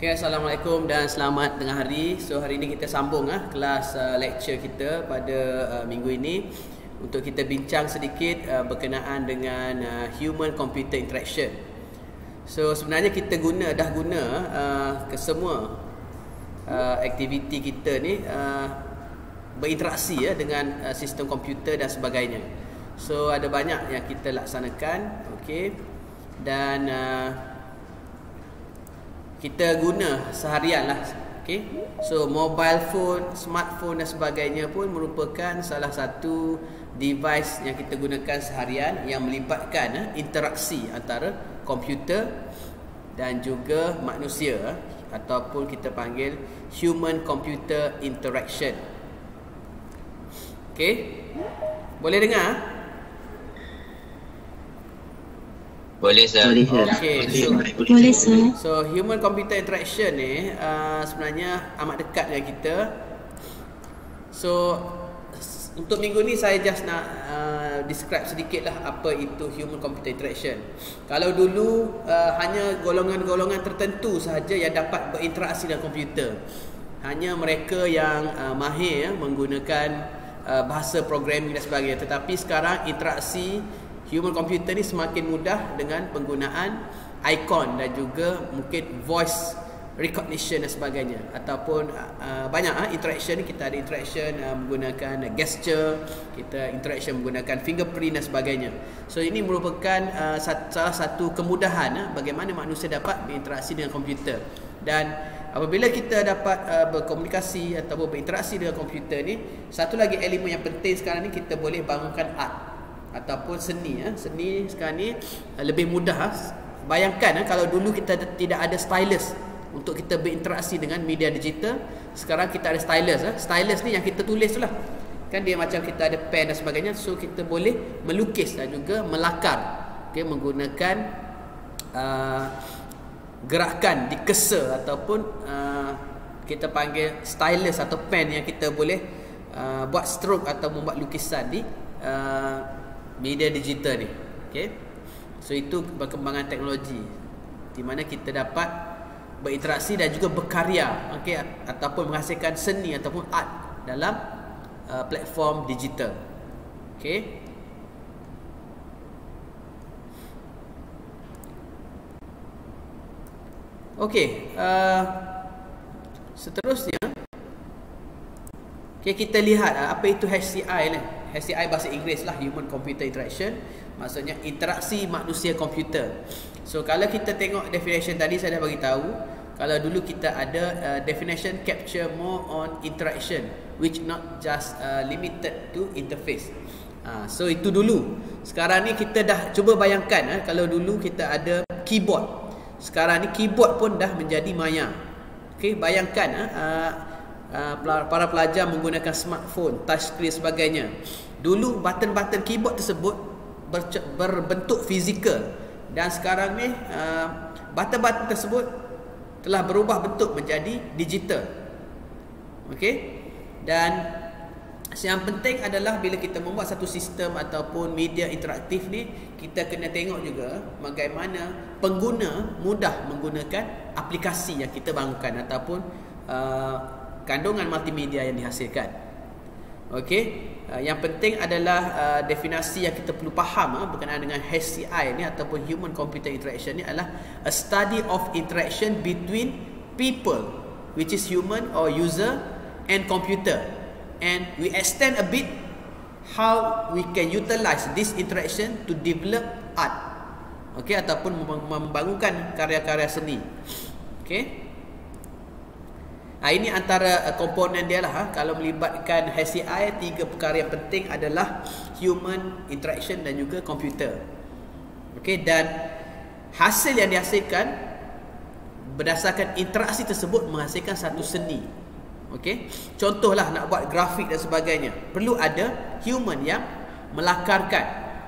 Okay, Assalamualaikum dan selamat tengah hari. So hari ini kita sambung kelas lecture kita pada minggu ini untuk kita bincang sedikit berkenaan dengan human computer interaction. So sebenarnya kita dah guna ke semua aktiviti kita ni berinteraksi dengan sistem komputer dan sebagainya. So ada banyak yang kita laksanakan, okey, dan kita guna seharian lah, okay? So mobile phone, smartphone dan sebagainya pun merupakan salah satu device yang kita gunakan seharian yang melibatkan interaksi antara komputer dan juga manusia, ataupun kita panggil human computer interaction. Okay, boleh dengar? Boleh, Sir. Okay, boleh, Sir. So human computer interaction ni sebenarnya amat dekat dengan kita. So untuk minggu ni saya just nak describe sedikit lah apa itu human computer interaction. Kalau dulu hanya golongan-golongan tertentu sahaja yang dapat berinteraksi dengan komputer. Hanya mereka yang mahir menggunakan bahasa programming dan sebagainya. Tetapi sekarang interaksi human computer ni semakin mudah dengan penggunaan ikon dan juga mungkin voice recognition dan sebagainya, ataupun banyak interaction ni. Kita ada interaction menggunakan gesture, kita interaction menggunakan fingerprint dan sebagainya. So ini merupakan salah satu kemudahan bagaimana manusia dapat berinteraksi dengan komputer. Dan apabila kita dapat berkomunikasi ataupun berinteraksi dengan komputer ni, satu lagi elemen yang penting sekarang ni, kita boleh bangunkan art ataupun seni. Seni sekarang ni lebih mudah. Bayangkan kalau dulu kita tidak ada stylus untuk kita berinteraksi dengan media digital. Sekarang kita ada stylus. Stylus ni yang kita tulis lah, kan dia macam kita ada pen dan sebagainya. So kita boleh melukis dan juga melakar, okay, menggunakan gerakan di cursor ataupun kita panggil stylus atau pen yang kita boleh buat stroke atau membuat lukisan di media digital ni, okay? So itu perkembangan teknologi di mana kita dapat berinteraksi dan juga berkarya, okay, ataupun menghasilkan seni ataupun art dalam platform digital, okay? Okay, seterusnya, okay, kita lihat apa itu HCI ni. HCI bahasa Inggeris lah, Human Computer Interaction, maksudnya interaksi manusia komputer. So kalau kita tengok definition tadi, saya dah bagi tahu. Kalau dulu kita ada definition capture more on interaction which not just limited to interface. So itu dulu. Sekarang ni kita dah cuba bayangkan, kalau dulu kita ada keyboard, sekarang ni keyboard pun dah menjadi maya. Okay, bayangkan para pelajar menggunakan smartphone, touchscreen sebagainya. Dulu button-button keyboard tersebut berbentuk fizikal, dan sekarang ni button-button tersebut telah berubah bentuk menjadi digital. Okey, dan yang penting adalah bila kita membuat satu sistem ataupun media interaktif ni, kita kena tengok juga bagaimana pengguna mudah menggunakan aplikasi yang kita bangunkan ataupun kandungan multimedia yang dihasilkan. Okey, yang penting adalah definisi yang kita perlu faham berkenaan dengan HCI ni ataupun human computer interaction ni adalah a study of interaction between people, which is human or user, and computer, and we extend a bit how we can utilize this interaction to develop art, okey, ataupun membangunkan karya-karya seni. Okey, ini antara komponen dia lah. Kalau melibatkan HCI, 3 perkara yang penting adalah human interaction dan juga komputer. Okey, dan hasil yang dihasilkan berdasarkan interaksi tersebut menghasilkan satu seni. Okey, contohlah nak buat grafik dan sebagainya, perlu ada human yang melakarkan.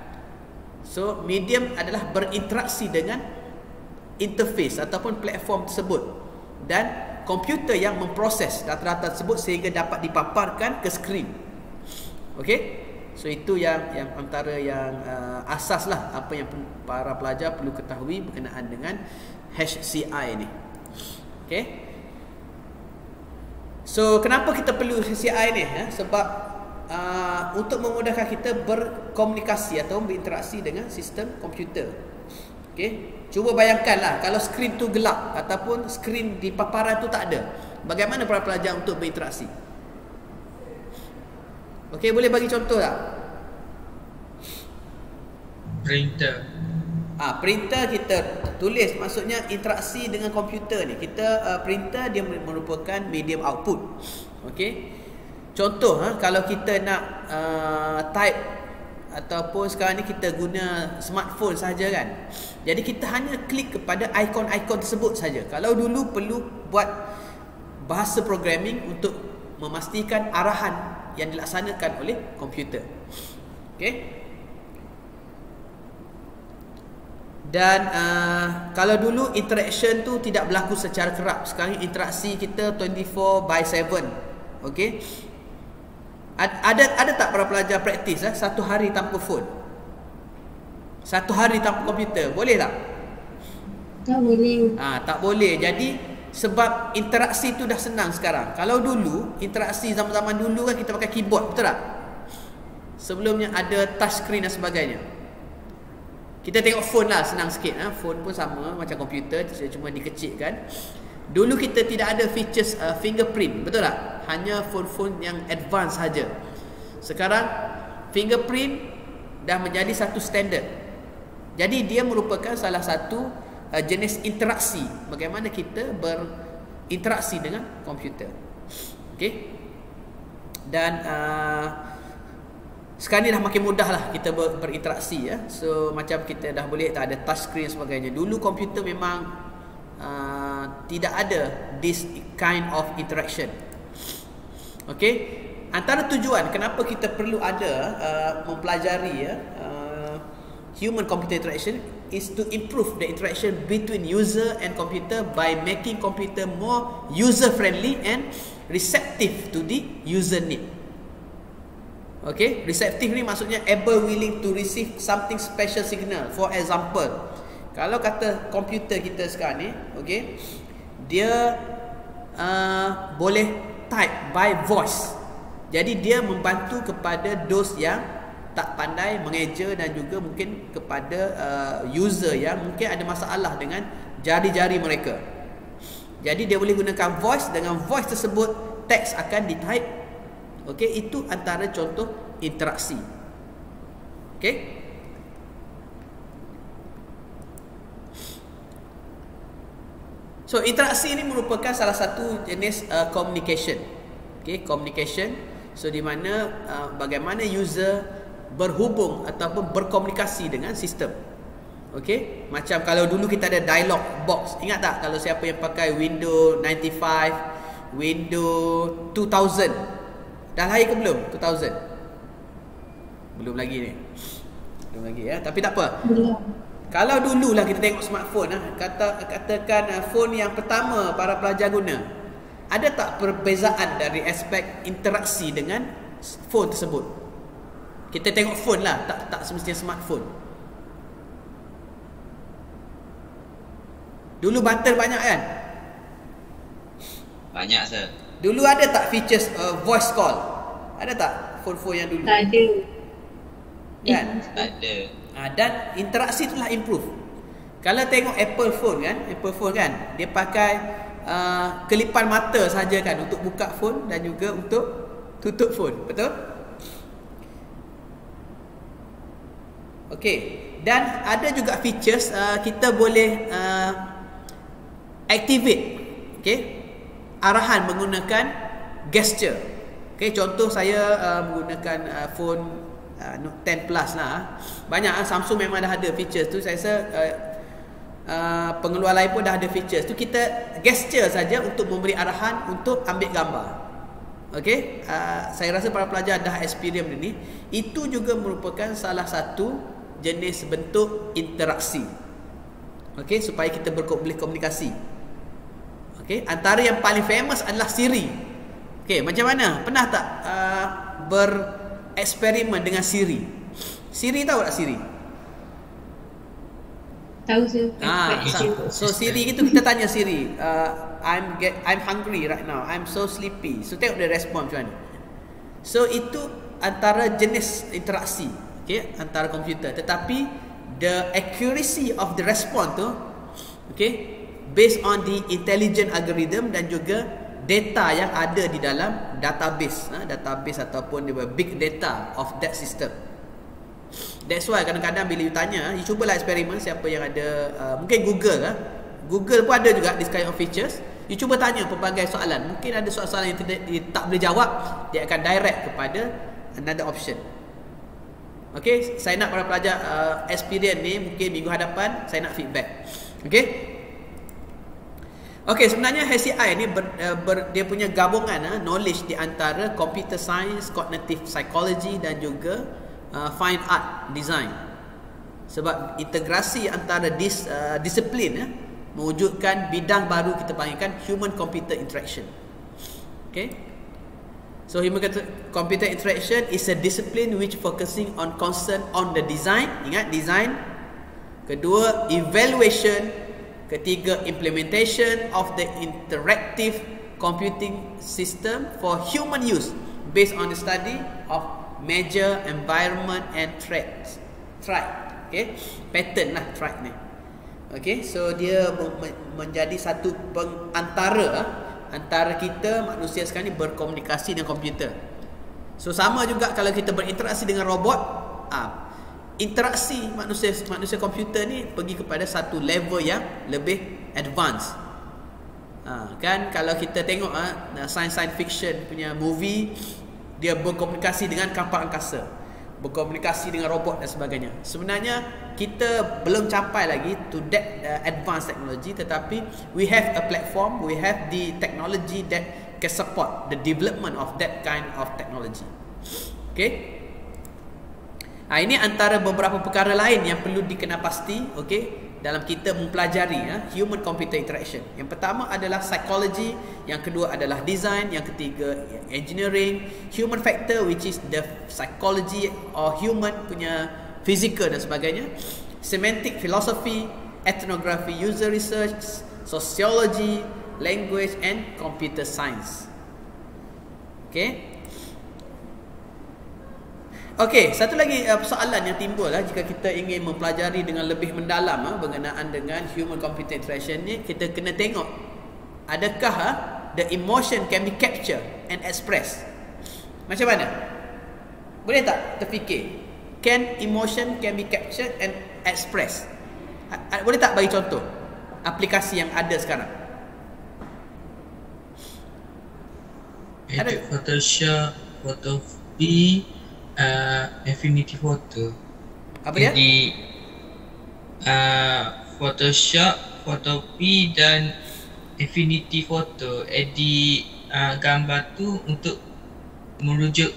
So medium adalah berinteraksi dengan interface ataupun platform tersebut, dan komputer yang memproses data-data tersebut sehingga dapat dipaparkan ke skrin. Okey, so itu yang antara yang asas lah, apa yang para pelajar perlu ketahui berkenaan dengan HCI ni. Okay. So kenapa kita perlu HCI ni? Sebab untuk memudahkan kita berkomunikasi atau berinteraksi dengan sistem komputer. Okay. Cuba bayangkanlah kalau skrin tu gelap ataupun skrin di paparan tu tak ada. Bagaimana para pelajar untuk berinteraksi? Okay, boleh bagi contoh tak? Printer. Printer kita tulis, maksudnya interaksi dengan komputer ni. Kita printer dia merupakan medium output. Okey. Contoh kalau kita nak type ataupun sekarang ni kita guna smartphone saja kan. Jadi kita hanya klik kepada ikon-ikon tersebut saja. Kalau dulu perlu buat bahasa programming untuk memastikan arahan yang dilaksanakan oleh komputer. Okey. Dan kalau dulu interaction tu tidak berlaku secara kerap. Sekarang interaksi kita 24/7. Okey. Ada tak para pelajar praktis satu hari tanpa phone? Satu hari tanpa komputer, boleh tak? Tak boleh. Tak boleh. Jadi sebab interaksi tu dah senang sekarang. Kalau dulu interaksi zaman-zaman dulu kan kita pakai keyboard, betul tak? Sebelumnya ada touch screen dan sebagainya. Kita tengok phone lah, senang sikit. Phone pun sama macam komputer, cuma dikecilkan. Dulu kita tidak ada features fingerprint, betul tak? Hanya phone-phone yang advance saja. Sekarang fingerprint dah menjadi satu standard. Jadi dia merupakan salah satu jenis interaksi. Bagaimana kita berinteraksi dengan komputer. Okey. Dan sekarang ni dah makin mudah lah kita berinteraksi ya. So macam kita dah boleh tak ada touch screen dan sebagainya. Dulu komputer memang tidak ada this kind of interaction. Okay. Antara tujuan kenapa kita perlu ada mempelajari human computer interaction is to improve the interaction between user and computer by making computer more user friendly and receptive to the user need. Okay, receptive ni maksudnya able, willing to receive something special signal. For example, kalau kata komputer kita sekarang ni, okay, dia boleh type by voice. Jadi dia membantu kepada those yang tak pandai mengeja dan juga mungkin kepada user yang mungkin ada masalah dengan jari-jari mereka. Jadi dia boleh gunakan voice, dengan voice tersebut teks akan di-type. Okey, itu antara contoh interaksi. Okey. So interaksi ini merupakan salah satu jenis communication. Okey, communication. So di mana bagaimana user berhubung ataupun berkomunikasi dengan sistem. Okey, macam kalau dulu kita ada dialog box. Ingat tak kalau siapa yang pakai Windows 95, Windows 2000? Dah lahir ke belum? 2000? Belum lagi ni. Belum lagi ya, tapi tak apa. Belum. Kalau dululah kita tengok smartphone katakan phone yang pertama para pelajar guna. Ada tak perbezaan dari aspek interaksi dengan phone tersebut? Kita tengok phone lah, tak semestinya smartphone. Dulu button banyak kan? Banyak sir. Dulu ada tak features voice call? Ada tak phone-phone yang dulu? Tak ada. Kan? Ada. Dan interaksi itulah improve. Kalau tengok Apple phone kan, dia pakai kelipan mata saja kan untuk buka phone dan juga untuk tutup phone, betul? Okey, dan ada juga features kita boleh activate, okey, arahan menggunakan gesture. Okey, contoh saya menggunakan phone Note 10 Plus lah. Banyak Samsung memang dah ada features tu. Saya rasa pengeluar lain pun dah ada features tu. Kita gesture saja untuk memberi arahan untuk ambil gambar. Okey, saya rasa para pelajar dah experience ini. Itu juga merupakan salah satu jenis bentuk interaksi. Okey, supaya kita boleh komunikasi. Okey, antara yang paling famous adalah Siri. Okey, macam mana? Pernah tak bereksperimen dengan Siri? Siri tahu tak Siri? Tahu sir. So Siri itu kita tanya Siri, I'm hungry right now, I'm so sleepy. So tengok dia respon macam mana. So itu antara jenis interaksi, okay, antara komputer. Tetapi the accuracy of the response tu, okay, based on the intelligent algorithm dan juga data yang ada di dalam database, database ataupun big data of that system. That's why kadang-kadang bila you tanya, you cubalah eksperimen siapa yang ada, mungkin Google Google pun ada juga this kind of features. You cuba tanya pelbagai soalan, mungkin ada soalan-soalan yang tak boleh jawab, dia akan direct kepada another option. Okay, saya nak para pelajar experience ni mungkin minggu hadapan saya nak feedback. Okay, sebenarnya HCI ni dia punya gabungan knowledge di antara computer science, cognitive psychology dan juga fine art design. Sebab integrasi antara disiplin mewujudkan bidang baru kita panggilkan human computer interaction. Okay, so human computer interaction is a discipline which focusing on concern on the design. Ingat, design. Kedua, evaluation. Ketiga, implementation of the interactive computing system for human use based on the study of major environment and threats. Okay, pattern lah threat ni. Okay, so dia menjadi satu pengantara antara kita manusia sekarang ni berkomunikasi dengan komputer. So sama juga kalau kita berinteraksi dengan robot, interaksi manusia komputer ni pergi kepada satu level yang lebih advance. Kan kalau kita tengok science fiction punya movie, dia berkomunikasi dengan kapal angkasa, berkomunikasi dengan robot dan sebagainya. Sebenarnya kita belum capai lagi to that advanced technology, tetapi we have a platform, we have the technology that can support the development of that kind of technology. Okay, ini antara beberapa perkara lain yang perlu dikenal-pasti, okay, dalam kita mempelajari human computer interaction. Yang pertama adalah psychology, yang kedua adalah design, yang ketiga engineering, human factor which is the psychology or human punya physical dan sebagainya, semantic philosophy, ethnography, user research, sociology, language and computer science. Okay, satu lagi persoalan yang timbul jika kita ingin mempelajari dengan lebih mendalam berkenaan dengan human computer interaction ni, kita kena tengok adakah the emotion can be captured and expressed. Macam mana? Boleh tak terfikir? Can emotion can be captured and expressed? Boleh tak bagi contoh aplikasi yang ada sekarang? Edit Photoshop, Photopea, Affinity Photo. Apa dia? Jadi Photoshop, Photopea dan Affinity Photo. Edit gambar tu untuk merujuk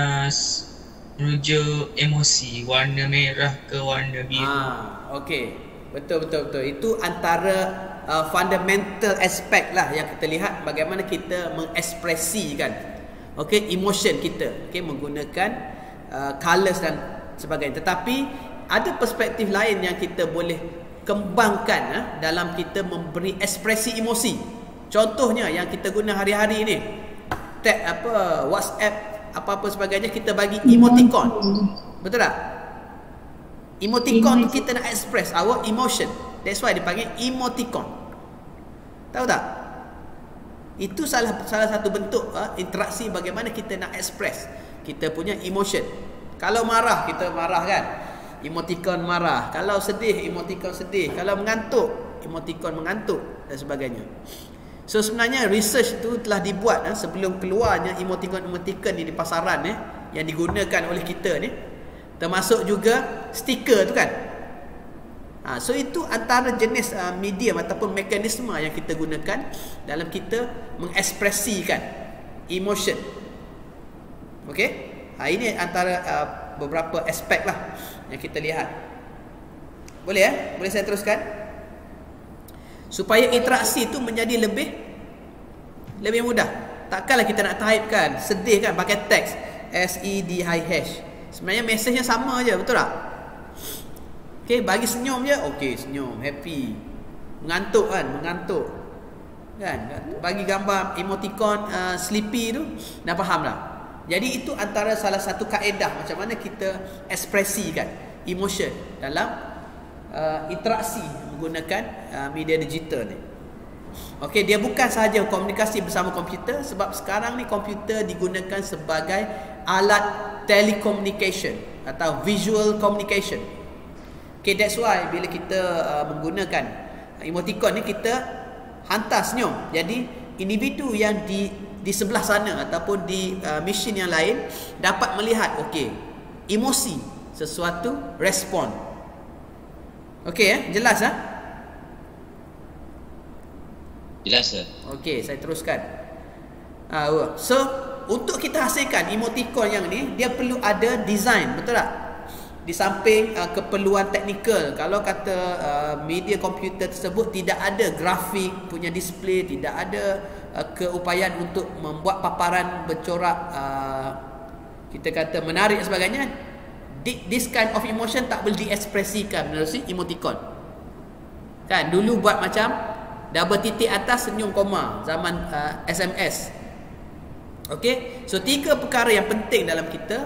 emosi, warna merah ke warna biru. Okey. Betul. Itu antara fundamental aspek lah yang kita lihat bagaimana kita mengekspresikan emotion kita, menggunakan colours dan sebagainya. Tetapi ada perspektif lain yang kita boleh kembangkan dalam kita memberi ekspresi emosi. Contohnya yang kita guna hari-hari ni, tag WhatsApp, apa-apa sebagainya, kita bagi emoticon. Betul tak? Emoticon tu kita nak express our emotion. That's why dipanggil emoticon. Tahu tak? Itu salah satu bentuk interaksi bagaimana kita nak express kita punya emotion. Kalau marah, kita marah kan, emoticon marah. Kalau sedih, emoticon sedih. Kalau mengantuk, emoticon mengantuk dan sebagainya. So sebenarnya research tu telah dibuat sebelum keluarnya emoticon ni di pasaran yang digunakan oleh kita ni, termasuk juga stiker tu kan. So itu antara jenis medium ataupun mekanisme yang kita gunakan dalam kita mengekspresikan emotion. Okey? Ini antara beberapa aspek lah yang kita lihat. Boleh Boleh saya teruskan? Supaya interaksi itu menjadi lebih mudah. Takkanlah kita nak type kan, sedih kan, pakai teks SEDIH. Sebenarnya mesejnya sama je, betul tak? Okey, bagi senyum je, okey senyum, happy. Mengantuk kan, mengantuk. Kan? Bagi gambar emoticon sleepy tu, dah faham dah. Jadi itu antara salah satu kaedah macam mana kita ekspresikan emotion dalam interaksi menggunakan media digital ni. Okey, dia bukan sahaja komunikasi bersama komputer, sebab sekarang ni komputer digunakan sebagai alat telecommunication atau visual communication. Okay, that's why bila kita menggunakan emoticon ni, kita hantar senyum. Jadi individu yang di sebelah sana ataupun di mesin yang lain dapat melihat, okey, emosi sesuatu, respon. Okey, jelas ah? Jelas sir. Okey, saya teruskan. So untuk kita hasilkan emoticon yang ni, dia perlu ada design, betul tak? Di samping keperluan teknikal, kalau kata media komputer tersebut tidak ada grafik punya display, tidak ada keupayaan untuk membuat paparan bercorak, kita kata menarik dan sebagainya, this kind of emotion tak boleh diekspresikan melalui emoticon. Kan dulu buat macam double titik atas senyum koma zaman SMS. Okey, so 3 perkara yang penting dalam kita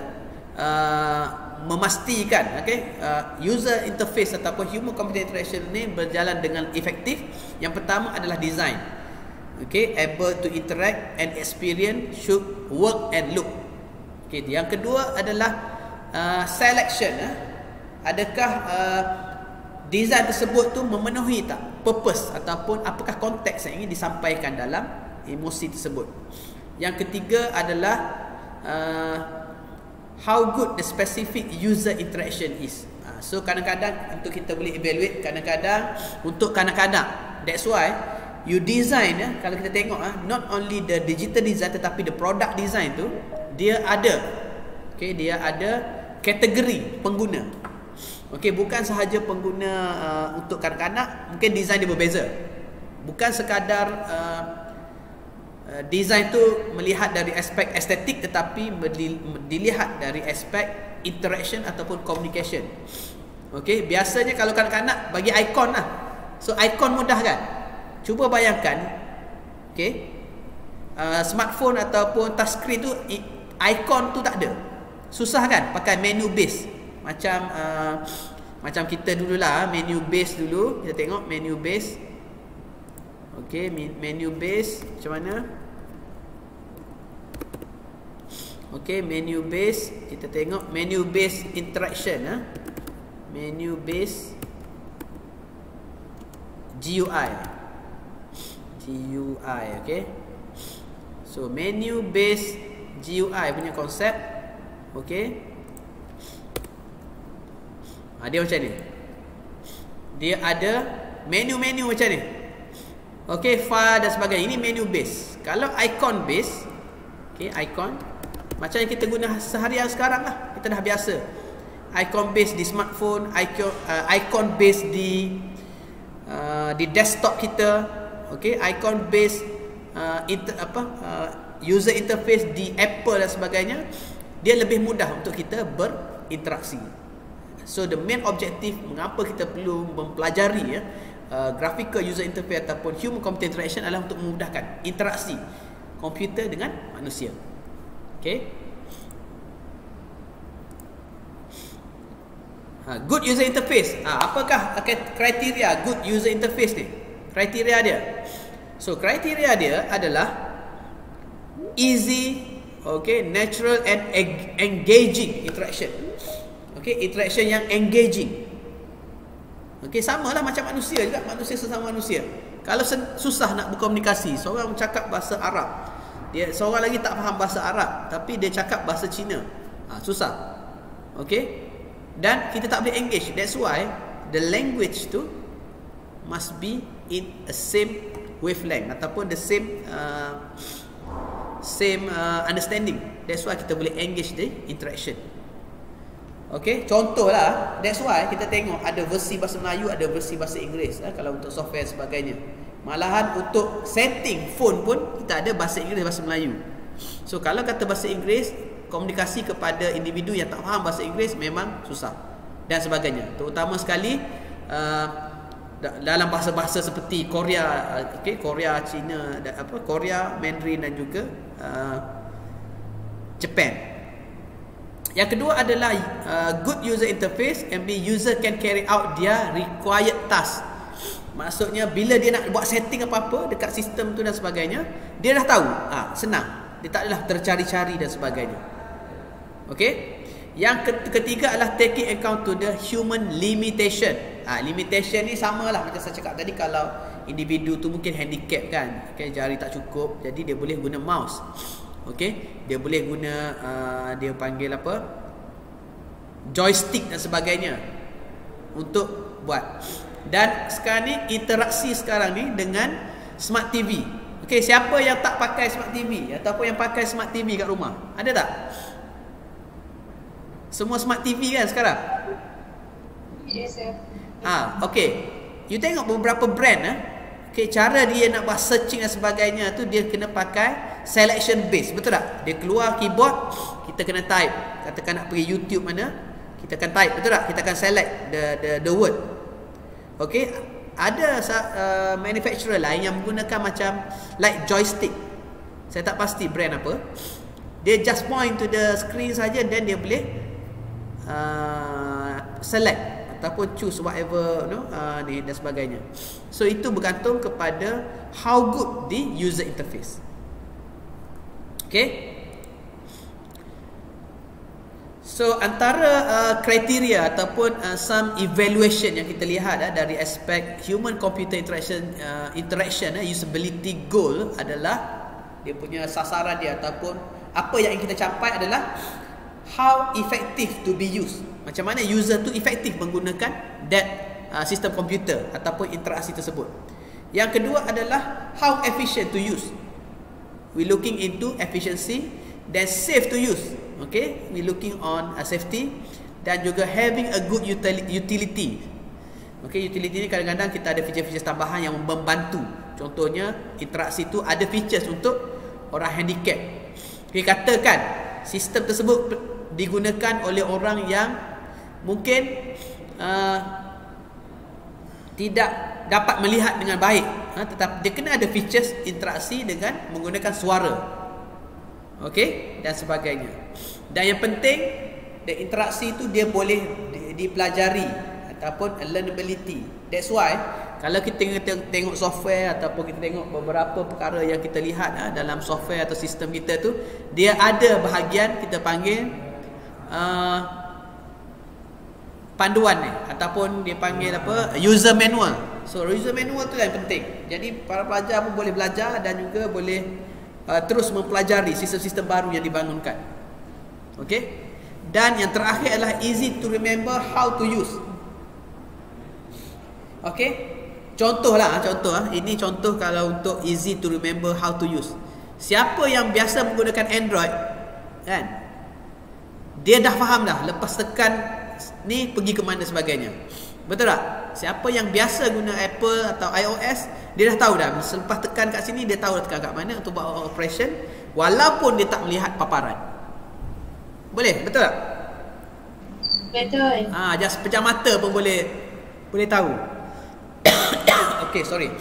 memastikan user interface ataupun human computer interaction ni berjalan dengan efektif. Yang pertama adalah design. Okay, able to interact and experience should work and look. Okay, yang kedua adalah selection. Adakah design tersebut tu memenuhi tak purpose ataupun apakah konteks yang ingin disampaikan dalam emosi tersebut. Yang ketiga adalah how good the specific user interaction is. So kadang-kadang untuk kita boleh evaluate, kadang-kadang untuk kanak-kanak. That's why you design, kalau kita tengok not only the digital design tetapi the product design tu dia ada, okay, dia ada kategori pengguna. Okay, bukan sahaja pengguna untuk kanak-kanak, mungkin design dia berbeza. Bukan sekadar design tu melihat dari aspek estetik, tetapi dilihat dari aspek interaction ataupun communication. Okay, biasanya kalau kanak-kanak bagi ikon lah. So ikon mudah kan? Cuba bayangkan, okay, smartphone ataupun touchscreen tu ikon tu tak ada. Susah kan? Pakai menu base. Macam kita dululah, menu base dulu. Kita tengok menu base. Okay, menu base macam mana? Okay, menu base. Kita tengok menu base interaction. Menu base GUI. Okay. So menu base GUI punya konsep. Okay, dia macam ni. Dia ada menu-menu macam ni. Okay, file dan sebagainya. Ini menu base. Kalau icon base, okay, icon macam yang kita guna seharian sekarang lah, kita dah biasa. Icon base di smartphone, icon base di desktop kita. Okay, icon base user interface di Apple dan sebagainya. Dia lebih mudah untuk kita berinteraksi. So the main objective mengapa kita perlu mempelajari graphical user interface ataupun human computer interaction adalah untuk memudahkan interaksi komputer dengan manusia. Okay. Good user interface. Apakah kriteria good user interface ni? Kriteria dia. So kriteria dia adalah easy, okay, natural and engaging interaction. Okay, interaction yang engaging. Okay, samalah macam manusia juga, manusia sesama manusia. Kalau susah nak berkomunikasi, seorang cakap bahasa Arab, seorang lagi tak faham bahasa Arab, tapi dia cakap bahasa Cina, susah. Okay, dan kita tak boleh engage. That's why the language tu must be in a same wavelength ataupun the same understanding. That's why kita boleh engage the interaction. Okay, contohlah, that's why kita tengok ada versi bahasa Melayu, ada versi bahasa Inggeris kalau untuk software dan sebagainya. Malahan untuk setting phone pun kita ada bahasa Inggeris, bahasa Melayu. So kalau kata bahasa Inggeris, komunikasi kepada individu yang tak faham bahasa Inggeris memang susah dan sebagainya. Terutama sekali dalam bahasa-bahasa seperti Korea, Korea, Cina, dan Korea, Mandarin dan juga Japan. Yang kedua adalah good user interface, and user can carry out their required task. Maksudnya bila dia nak buat setting apa-apa dekat sistem tu dan sebagainya, dia dah tahu, senang. Dia tak adalah tercari-cari dan sebagainya. Okey. Yang ketiga adalah taking account to the human limitation. Limitation ni samalah macam saya cakap tadi, kalau individu tu mungkin handicap kan, jari tak cukup, jadi dia boleh guna mouse. Okey, dia boleh guna dia panggil apa? Joystick dan sebagainya untuk buat. Dan sekarang ni interaksi sekarang ni dengan smart TV. Okey, siapa yang tak pakai smart TV ataupun yang pakai smart TV kat rumah? Ada tak? Semua smart TV kan sekarang? Yes, sir. Okey. You tengok beberapa brand okey, cara dia nak buat searching dan sebagainya tu, dia kena pakai selection base, betul tak? Dia keluar keyboard, kita kena type. Katakan nak pergi YouTube mana, kita akan type, betul tak? Kita akan select the word. Okey, ada manufacturer lain yang menggunakan macam like joystick. Saya tak pasti brand apa. Dia just point to the screen saja, then dia boleh select ataupun choose whatever ni dan sebagainya. So itu bergantung kepada how good the user interface. Okay. So antara kriteria ataupun some evaluation yang kita lihat dari aspek human computer interaction usability goal adalah dia punya sasaran dia ataupun apa yang ingin kita capai adalah how effective to be used. Macam mana user tu efektif menggunakan that sistem komputer ataupun interaksi tersebut. Yang kedua adalah how efficient to use. We looking into efficiency, then safe to use. Okay, we looking on safety dan juga having a good utility. Okay, utility ni kadang-kadang kita ada feature-feature tambahan yang membantu. Contohnya interaksi tu ada features untuk orang handicap. Okay, katakan sistem tersebut digunakan oleh orang yang mungkin tidak dapat melihat dengan baik, tetapi dia kena ada features interaksi dengan menggunakan suara, okey, dan sebagainya. Dan yang penting, interaksi itu dia boleh dipelajari ataupun learnability. That's why kalau kita tengok software ataupun kita tengok beberapa perkara yang kita lihat dalam software atau sistem kita tu, dia ada bahagian kita panggil panduan ni ataupun dia panggil apa, user manual. So user manual tu yang penting. Jadi para pelajar pun boleh belajar dan juga boleh terus mempelajari sistem-sistem baru yang dibangunkan. Okey. Dan yang terakhir adalah easy to remember how to use. Okey. Contoh. Ini contoh kalau untuk easy to remember how to use. Siapa yang biasa menggunakan Android kan, dia dah faham dah lepas tekan ni pergi ke mana sebagainya. Betul tak? Siapa yang biasa guna Apple atau iOS, dia dah tahu dah selepas tekan kat sini, dia tahu dah tekan kat mana untuk buat operation, walaupun dia tak melihat paparan. Boleh? Betul tak? Betul. Just pejam mata pun boleh tahu. Okey, sorry.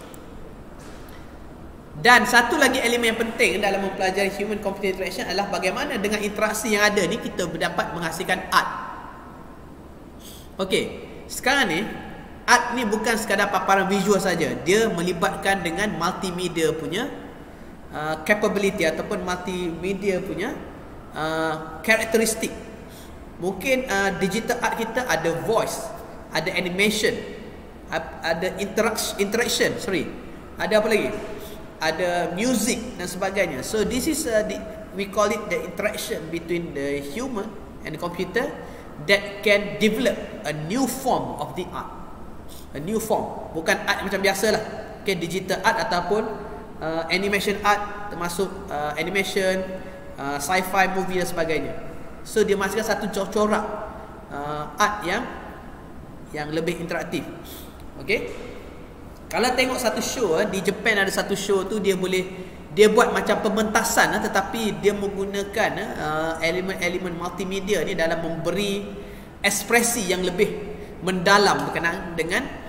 Dan satu lagi elemen yang penting dalam mempelajari human computer interaction adalah bagaimana dengan interaksi yang ada ni kita dapat menghasilkan art. Okey, sekarang ni art ni bukan sekadar paparan visual saja. Dia melibatkan dengan multimedia punya capability ataupun multimedia punya karakteristik. Mungkin digital art kita ada voice, ada animation, ada interaction, ada apa lagi? Ada music dan sebagainya. So this is we call it the interaction between the human and the computer that can develop a new form of the art. A new form, bukan art macam biasalah. Okay, digital art ataupun animation art, termasuk animation, sci-fi movie dan sebagainya. So dia masukkan satu corak art yang lebih interaktif. Okay. Kalau tengok satu show di Japan, ada satu show tu dia buat macam pementasan, tetapi dia menggunakan elemen-elemen multimedia ni dalam memberi ekspresi yang lebih mendalam berkenaan dengan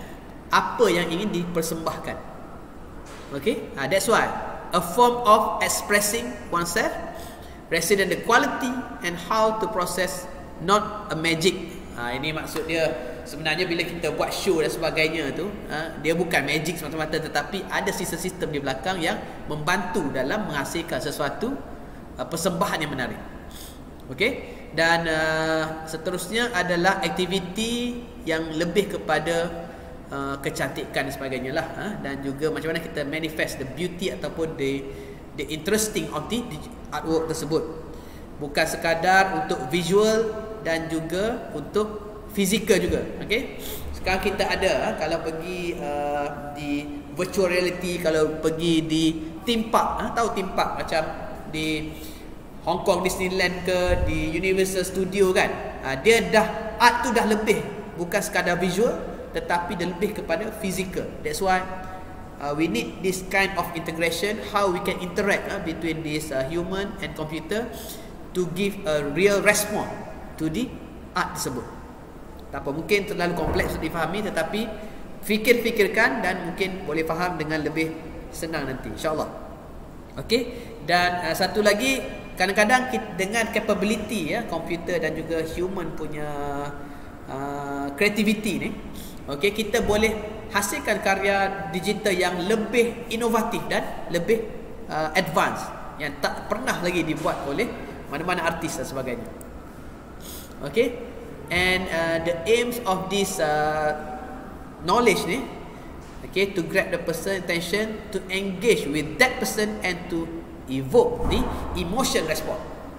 apa yang ingin dipersembahkan. Okay, that's why a form of expressing oneself, rather than the quality and how to process, not a magic. Ini maksud dia sebenarnya bila kita buat show dan sebagainya tu, dia bukan magic semata-mata, tetapi ada sistem-sistem di belakang yang membantu dalam menghasilkan sesuatu persembahan yang menarik. Okey, dan seterusnya adalah aktiviti yang lebih kepada kecantikan dan sebagainya lah, dan juga macam mana kita manifest the beauty ataupun the interesting of the artwork tersebut, bukan sekadar untuk visual dan juga untuk fizikal juga. Okey, sekarang kita ada kalau pergi di virtual reality, kalau pergi di theme park, tahu theme park macam di Hong Kong Disneyland ke, di Universal Studio kan, dia dah art tu dah lebih bukan sekadar visual tetapi dia lebih kepada physical. That's why we need this kind of integration, how we can interact between this human and computer to give a real response to the art tersebut. Tak apa, mungkin terlalu kompleks untuk difahami, tetapi fikirkan dan mungkin boleh faham dengan lebih senang nanti, insyaAllah. Okey, dan satu lagi, kadang-kadang dengan capability komputer dan juga human punya creativity ni, okey, kita boleh hasilkan karya digital yang lebih inovatif dan lebih advance, yang tak pernah lagi dibuat oleh mana-mana artis dan sebagainya. Okey, and the aims of this knowledge ni, okay, to grab the person attention, to engage with that person and to evoke the emotion response.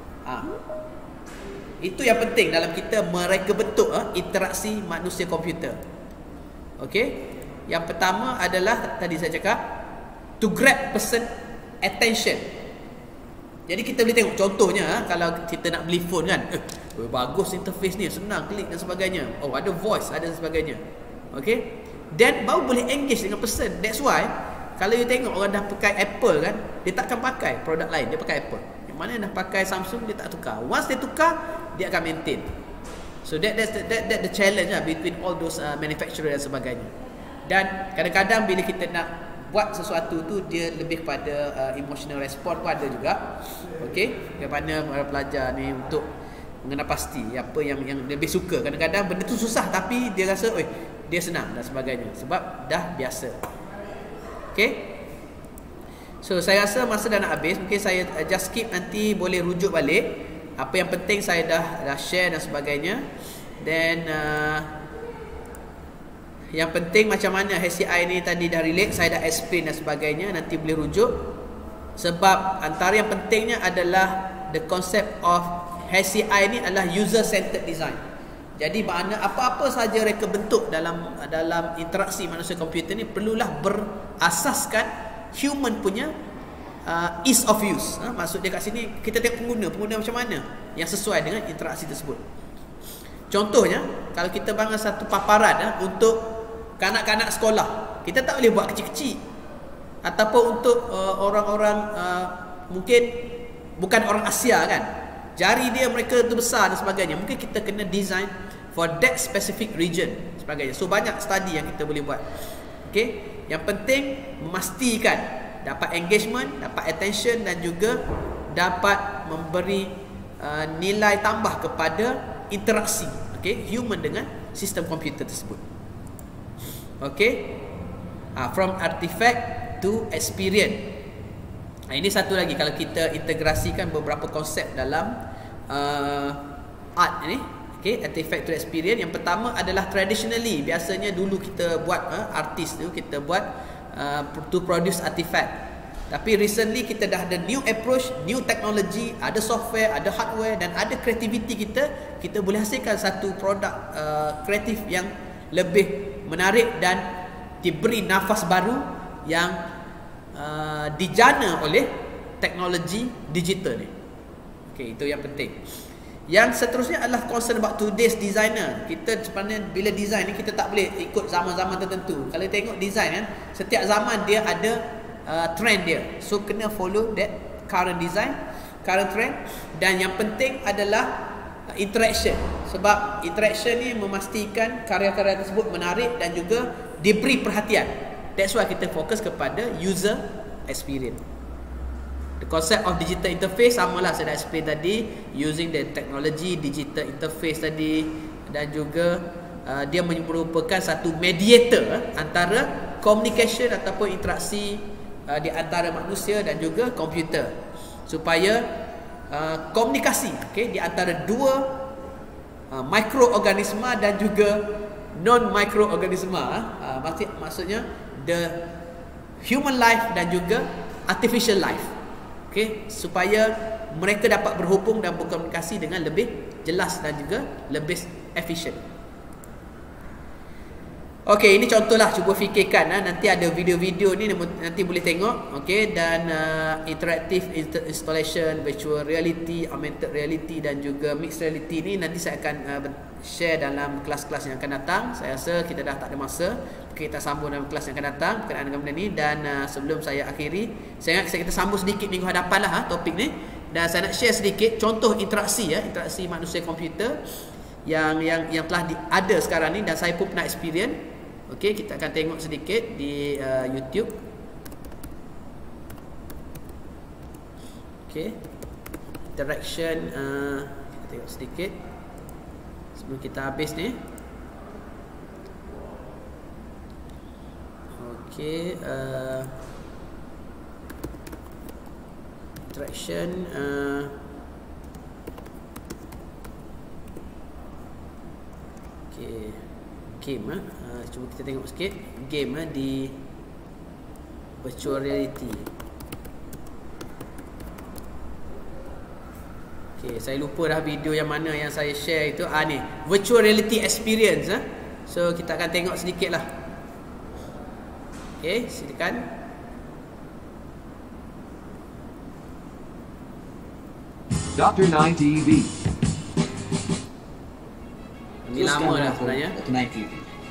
Itu yang penting dalam kita mereka bentuk interaksi manusia komputer. Okey, yang pertama adalah tadi saya cakap to grab person attention. Jadi kita boleh tengok contohnya, kalau kita nak beli phone kan, bagus interface ni, senang klik dan sebagainya, ada voice, ada sebagainya. Okey, then baru boleh engage dengan person. That's why kalau you tengok orang dah pakai Apple kan, dia takkan pakai produk lain, dia pakai Apple. Yang mana dah pakai Samsung, dia tak tukar. Once dia tukar, dia akan maintain. So that's the challenge between all those manufacturer dan sebagainya. Dan kadang-kadang bila kita nak buat sesuatu tu, dia lebih pada emotional response pun ada juga. Okey, bagaimana para pelajar ni untuk mengenal pasti apa yang lebih suka. Kadang-kadang benda tu susah tapi dia rasa dia senang dan sebagainya sebab dah biasa. Okey, so saya rasa masa dah nak habis, mungkin saya just skip, nanti boleh rujuk balik apa yang penting saya dah share dan sebagainya. Then yang penting macam mana HCI ni tadi dah relate, saya dah explain dan sebagainya, nanti boleh rujuk. Sebab antara yang pentingnya adalah the concept of HCI ni adalah user centered design. Jadi makna apa-apa saja reka bentuk dalam interaksi manusia komputer ni perlulah berasaskan human punya ease of use. Maksud dia kat sini, kita tengok pengguna macam mana yang sesuai dengan interaksi tersebut. Contohnya, kalau kita bangun satu paparan untuk kanak-kanak sekolah, kita tak boleh buat kecil-kecil. Ataupun untuk orang-orang mungkin bukan orang Asia kan, jari dia mereka tu besar dan sebagainya, mungkin kita kena design for that specific region sebagainya. So banyak study yang kita boleh buat. Okay, yang penting memastikan dapat engagement, dapat attention dan juga dapat memberi nilai tambah kepada interaksi, human dengan sistem komputer tersebut. From artifact to experience. Ini satu lagi, kalau kita integrasikan beberapa konsep dalam art ni, artifact to experience. Yang pertama adalah traditionally, biasanya dulu kita buat artis tu kita buat to produce artifact. Tapi recently kita dah ada new approach, new technology, ada software, ada hardware dan ada creativity kita boleh hasilkan satu produk kreatif yang lebih menarik dan diberi nafas baru yang dijana oleh teknologi digital ni. Itu yang penting. Yang seterusnya adalah concern about today's designer. Kita sebenarnya bila design ni kita tak boleh ikut zaman-zaman tertentu. Kalau tengok design kan, setiap zaman dia ada trend dia. So kena follow that current design, current trend. Dan yang penting adalah interaction. Sebab interaction ni memastikan karya-karya tersebut menarik dan juga diberi perhatian. That's why kita fokus kepada user experience. The concept of digital interface samalah saya dah explain tadi, using the technology digital interface tadi, dan juga dia merupakan satu mediator antara communication ataupun interaksi di antara manusia dan juga komputer, supaya komunikasi di antara dua mikroorganisma dan juga non mikroorganisma, maksudnya the human life dan juga artificial life, supaya mereka dapat berhubung dan berkomunikasi dengan lebih jelas dan juga lebih efisien. Okey, ini contohlah, cuba fikirkan nanti ada video-video ni nanti boleh tengok, dan interactive installation, virtual reality, augmented reality dan juga mixed reality ni nanti saya akan share dalam kelas-kelas yang akan datang. Saya rasa kita dah tak ada masa, kita sambung dalam kelas yang akan datang berkenaan dengan benda ni. Dan sebelum saya akhiri, saya ingat kita sambung sedikit minggu hadapan lah topik ni, dan saya nak share sedikit contoh interaksi interaksi manusia komputer yang telah ada sekarang ni, dan saya pun pernah experience. Okey, kita akan tengok sedikit di YouTube. Okey, interaction, kita tengok sedikit sebelum kita habis ni. Okey, interaction, okey, game cuba kita tengok sikit game di virtual reality. Okey, saya lupa dah video yang mana yang saya share itu. Ni virtual reality experience. So kita akan tengok sedikit lah. Okey, silakan. Dr. 9 TV. Ini lama dah sebenarnya. Dr. 9 TV.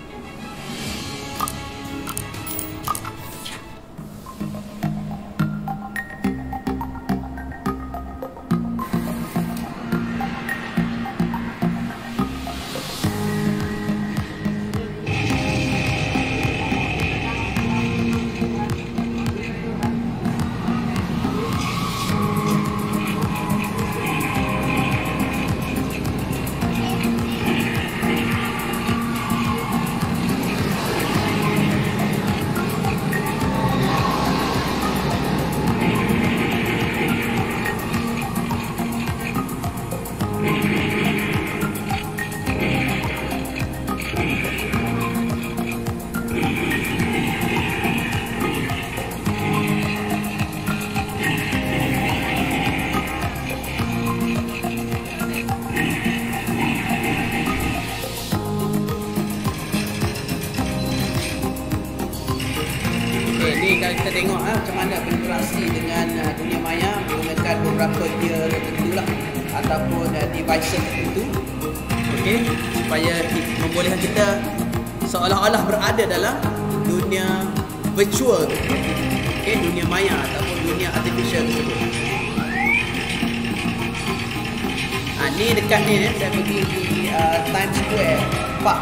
Kita tengok macam mana berinteraksi dengan dunia maya menggunakan beberapa gear tertentu lah, ataupun device tertentu, supaya membolehkan kita seolah-olah berada dalam dunia virtual, dunia maya ataupun dunia artificial tersebut. Ni dekat ni saya pergi di Times Square Park.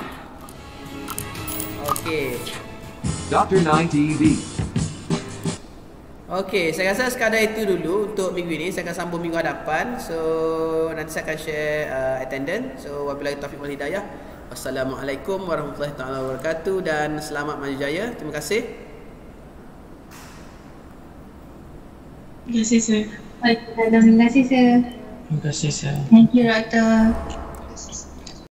Dr. 9 TV. Okey, saya rasa sekadar itu dulu untuk minggu ini. Saya akan sambung minggu hadapan. So nanti saya akan share attendance. So wabillahi taufiq wal hidayah. Wassalamualaikum warahmatullahi taala wabarakatuh, dan selamat maju jaya. Terima kasih. Terima kasih, sir. Terima kasih, sir. Terima kasih, sir. Thank you, Doctor.